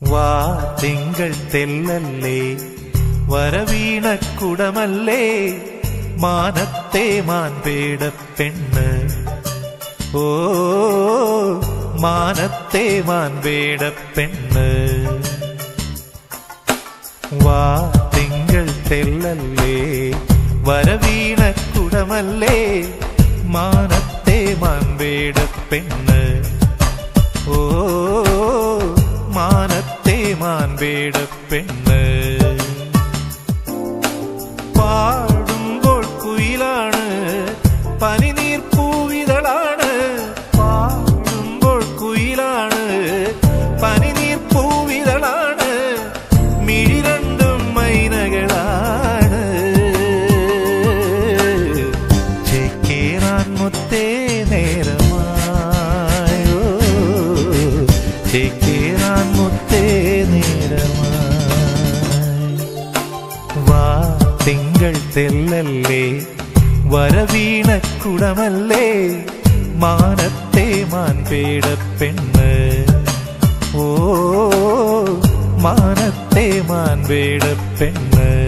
വാ തിങ്കൾ തെല്ലല്ലേ വരവീണക്കുടമല്ലേ മാനത്തെ മാൻപേട പെണ്ണ് ഓ മാനത്തെ മാൻപേട പെണ്ണ് വാ തിങ്കൾ തെല്ലല്ലേ വരവീണക്കുടമല്ലേ മാനത്തെ മാൻപേട പെണ്ണ് ഓ മാനത്തെ മാൻപേട പെണ്ണ് പാടുമ്പോൾ കുയിലാണ് പനിനീർ പൂവിതളാണ് പാടുമ്പോൾ കുയിലാണ് പനിനീർ പൂവിതളാണ് മിഴി രണ്ടും മൈനകളാണ് ചേക്കേറാൻ മുത്തേ നേരമായോ ചേക്കേറാൻ മുത്തേ നേരമായി വാ തിങ്കൾ തെല്ലല്ലേ വരവീണക്കുടമല്ലേ മാനത്തെ മാൻപേട പെണ്ണ് ഓ മാനത്തെ മാൻപേട പെണ്ണ്